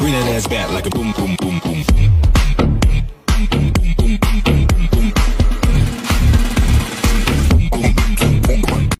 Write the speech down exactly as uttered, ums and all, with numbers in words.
Bring that ass back like a boom, boom, boom, boom, boom.